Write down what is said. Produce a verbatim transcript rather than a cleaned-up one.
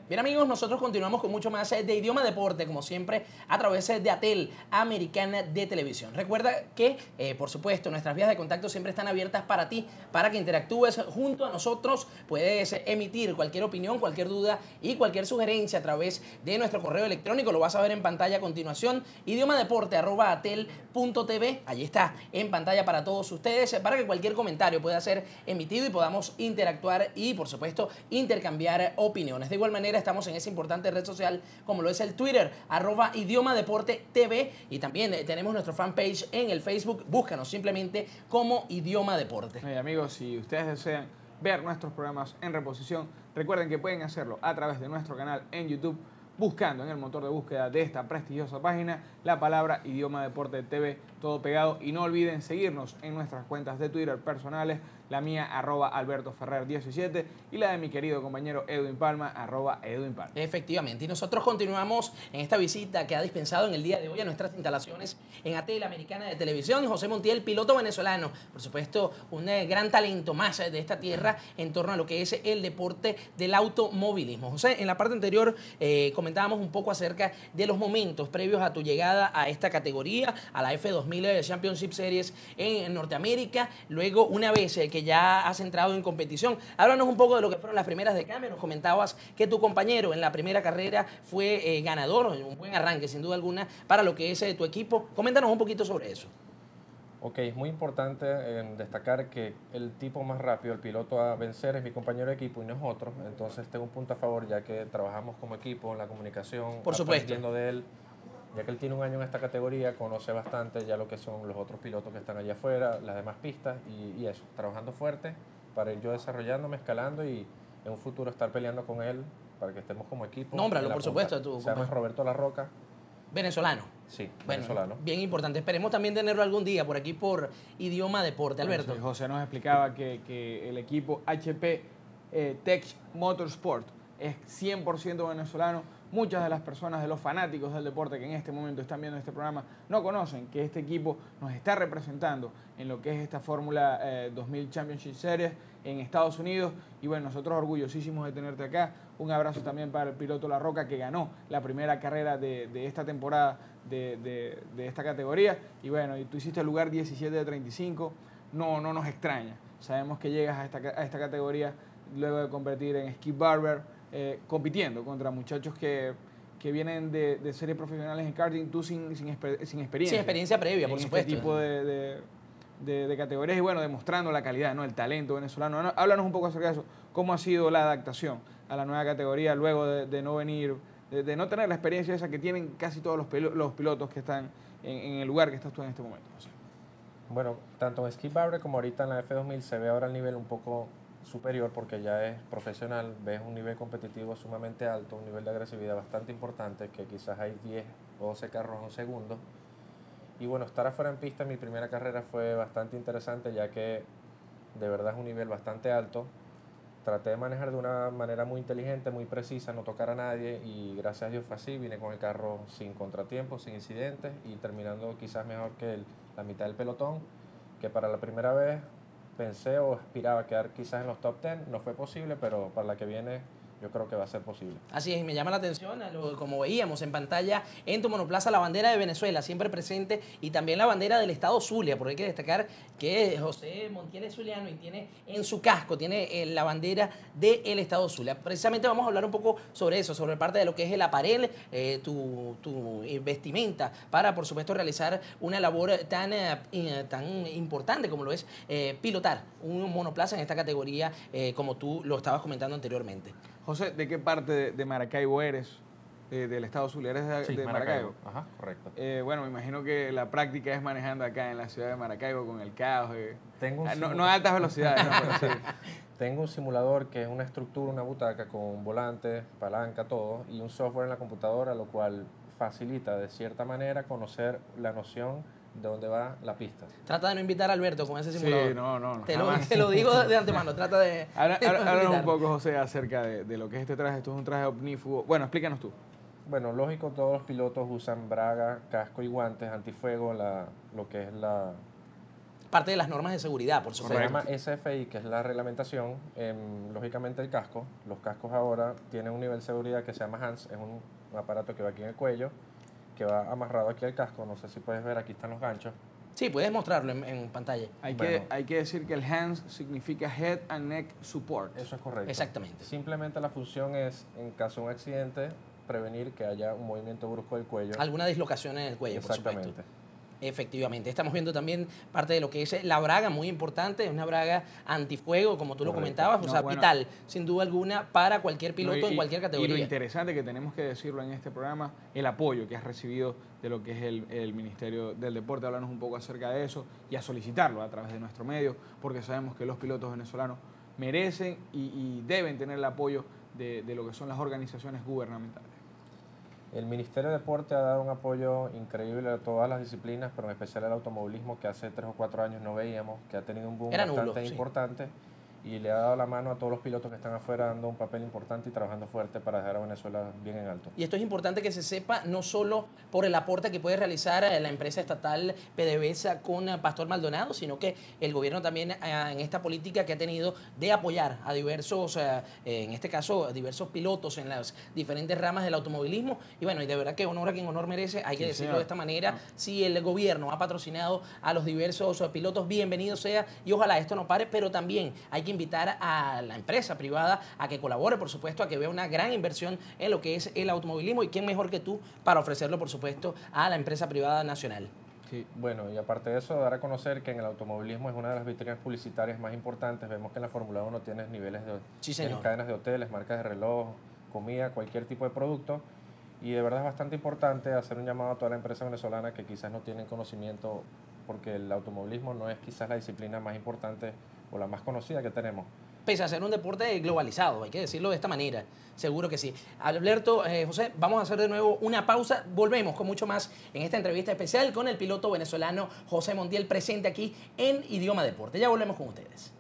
Bien amigos, nosotros continuamos con mucho más de Idioma Deporte, como siempre, a través de ATEL, Americana de Televisión. Recuerda que, eh, por supuesto, nuestras vías de contacto siempre están abiertas para ti, para que interactúes junto a nosotros. Puedes emitir cualquier opinión, cualquier duda y cualquier sugerencia a través de nuestro correo electrónico. Lo vas a ver en pantalla a continuación, idiomadeporte arroba atel punto tv. Allí está, en pantalla para todos ustedes, para que cualquier comentario pueda ser emitido y podamos interactuar y, por supuesto, intercambiar opiniones. De igual manera, estamos en esa importante red social como lo es el Twitter, arroba Idioma Deporte T V, y también eh, tenemos nuestro fanpage en el Facebook. Búscanos simplemente como Idioma Deporte. Hey, amigos, si ustedes desean ver nuestros programas en reposición, recuerden que pueden hacerlo a través de nuestro canal en YouTube, buscando en el motor de búsqueda de esta prestigiosa página la palabra Idioma Deporte T V, todo pegado. Y no olviden seguirnos en nuestras cuentas de Twitter personales, la mía arroba Alberto Ferrer diecisiete y la de mi querido compañero Edwin Palma, arroba Edwin Palma. Efectivamente, y nosotros continuamos en esta visita que ha dispensado en el día de hoy a nuestras instalaciones en ATEL Americana de Televisión, José Montiel, piloto venezolano, por supuesto un eh, gran talento más eh, de esta tierra en torno a lo que es el deporte del automovilismo. José, en la parte anterior eh, comentábamos un poco acerca de los momentos previos a tu llegada a esta categoría, a la F dos mil Championship Series en Norteamérica, luego una vez eh, que ya has entrado en competición. Háblanos un poco de lo que fueron las primeras de cambio. Nos comentabas que tu compañero en la primera carrera fue eh, ganador, un buen arranque sin duda alguna para lo que es eh, tu equipo. Coméntanos un poquito sobre eso. Ok, es muy importante eh, destacar que el tipo más rápido, el piloto a vencer, es mi compañero de equipo y no es otro. Entonces tengo un punto a favor, ya que trabajamos como equipo en la comunicación, por supuesto, aprendiendo de él. Ya que él tiene un año en esta categoría, conoce bastante ya lo que son los otros pilotos que están allá afuera, las demás pistas y, y eso, trabajando fuerte para ir yo desarrollándome, escalando y en un futuro estar peleando con él para que estemos como equipo. Nómbralo, por supuesto. Tú, se llama Roberto La Roca. Venezolano. Sí, bueno, venezolano. Bien importante. Esperemos también tenerlo algún día por aquí por Idioma Deporte. Alberto. Sí, José nos explicaba que, que el equipo H P eh, Tech Motorsport es cien por ciento venezolano. Muchas de las personas, de los fanáticos del deporte que en este momento están viendo este programa, no conocen que este equipo nos está representando en lo que es esta Fórmula eh, dos mil Championship Series en Estados Unidos. Y bueno, nosotros orgullosísimos de tenerte acá. Un abrazo también para el piloto La Roca, que ganó la primera carrera de, de esta temporada de, de, de esta categoría. Y bueno, y tú hiciste el lugar diecisiete de treinta y cinco. No, no nos extraña. Sabemos que llegas a esta, a esta categoría luego de competir en Skip Barber, Eh, compitiendo contra muchachos que, que vienen de, de series profesionales en karting, tú sin, sin, exper sin experiencia. Sin experiencia previa, por en supuesto. Este tipo de, de, de, de categorías y bueno, demostrando la calidad, ¿no? El talento venezolano. ¿No? Háblanos un poco acerca de eso. ¿Cómo ha sido la adaptación a la nueva categoría luego de, de no venir, de, de no tener la experiencia esa que tienen casi todos los, pilo los pilotos que están en, en el lugar que estás tú en este momento? O sea. Bueno, tanto en Skip Barber como ahorita en la F dos mil se ve ahora el nivel un poco superior porque ya es profesional, ves un nivel competitivo sumamente alto, un nivel de agresividad bastante importante, que quizás hay diez o doce carros en un segundo. Y bueno, estar afuera en pista en mi primera carrera fue bastante interesante, ya que de verdad es un nivel bastante alto. Traté de manejar de una manera muy inteligente, muy precisa, no tocar a nadie y gracias a Dios fue así. Vine con el carro sin contratiempos, sin incidentes y terminando quizás mejor que el, la mitad del pelotón, que para la primera vez pensé o aspiraba a quedar quizás en los top diez, no fue posible, pero para la que viene yo creo que va a ser posible. Así es, me llama la atención, como veíamos en pantalla en tu monoplaza, la bandera de Venezuela siempre presente y también la bandera del estado Zulia, porque hay que destacar que José Montiel es zuliano y tiene en su casco, tiene la bandera del estado Zulia. Precisamente vamos a hablar un poco sobre eso, sobre parte de lo que es el aparel, eh, tu, tu vestimenta, para por supuesto realizar una labor tan, eh, tan importante como lo es eh, pilotar un monoplaza en esta categoría, eh, como tú lo estabas comentando anteriormente. José, ¿de qué parte de, de Maracaibo eres? Eh, del estado Zulia, ¿eres de, sí, de Maracaibo? Maracaibo? Ajá, correcto. Eh, bueno, me imagino que la práctica es manejando acá en la ciudad de Maracaibo con el caos. Eh. Tengo un no, no a altas velocidades, no, pero sí. Tengo un simulador que es una estructura, una butaca con volante, palanca, todo, y un software en la computadora, lo cual facilita de cierta manera conocer la noción de dónde va la pista. Trata de no invitar a Alberto con ese simulador. Sí, no, no. Te lo, te lo digo de antemano, trata de... Háblanos no un poco, José, acerca de, de lo que es este traje. Esto es un traje omnífugo. Bueno, explícanos tú. Bueno, lógico, todos los pilotos usan braga, casco y guantes, antifuego, la, lo que es la... parte de las normas de seguridad, por Se supuesto. llama S F I, que es la reglamentación. Eh, lógicamente el casco, los cascos ahora tienen un nivel de seguridad que se llama H A N S, es un, un aparato que va aquí en el cuello, que va amarrado aquí al casco, no sé si puedes ver, aquí están los ganchos. Sí, puedes mostrarlo en, en pantalla. Hay, Bueno. que, hay que decir que el H A N S significa Head and Neck Support. Eso es correcto. Exactamente. Simplemente la función es, en caso de un accidente, prevenir que haya un movimiento brusco del cuello. Alguna dislocación en el cuello, por Exactamente. supuesto. Efectivamente. Estamos viendo también parte de lo que es la braga, muy importante, es una braga antifuego, como tú lo Correcto. comentabas, o No, sea, bueno. vital, sin duda alguna, para cualquier piloto No, y- en cualquier Y lo categoría. interesante que tenemos que decirlo en este programa, el apoyo que has recibido de lo que es el, el Ministerio del Deporte. Háblanos un poco acerca de eso y a solicitarlo a través de nuestro medio, porque sabemos que los pilotos venezolanos merecen y, y deben tener el apoyo de, de lo que son las organizaciones gubernamentales. El Ministerio de Deporte ha dado un apoyo increíble a todas las disciplinas, pero en especial al automovilismo, que hace tres o cuatro años no veíamos, que ha tenido un boom Era bastante nulo, sí. importante, y le ha dado la mano a todos los pilotos que están afuera, dando un papel importante y trabajando fuerte para dejar a Venezuela bien en alto. Y esto es importante que se sepa, no solo por el aporte que puede realizar eh, la empresa estatal PDVSA con eh, Pastor Maldonado, sino que el gobierno también eh, en esta política que ha tenido de apoyar a diversos, eh, eh, en este caso, a diversos pilotos en las diferentes ramas del automovilismo. Y bueno, y de verdad que honor a quien honor merece, hay que Sí, decirlo señor. de esta manera. Si el gobierno ha patrocinado a los diversos eh, pilotos, bienvenido sea, y ojalá esto no pare, pero también hay que invitar a la empresa privada a que colabore, por supuesto, a que vea una gran inversión en lo que es el automovilismo, y quién mejor que tú para ofrecerlo, por supuesto, a la empresa privada nacional. Sí. Bueno, y aparte de eso, dar a conocer que en el automovilismo es una de las vitrinas publicitarias más importantes. Vemos que en la Fórmula uno tienes niveles de Sí, tienes señor. cadenas de hoteles, marcas de reloj, comida, cualquier tipo de producto. Y de verdad es bastante importante hacer un llamado a toda la empresa venezolana que quizás no tienen conocimiento, porque el automovilismo no es quizás la disciplina más importante o la más conocida que tenemos. Pese a ser un deporte globalizado, hay que decirlo de esta manera, seguro que sí. Alberto, eh, José, vamos a hacer de nuevo una pausa, volvemos con mucho más en esta entrevista especial con el piloto venezolano José Montiel, presente aquí en Idioma Deporte. Ya volvemos con ustedes.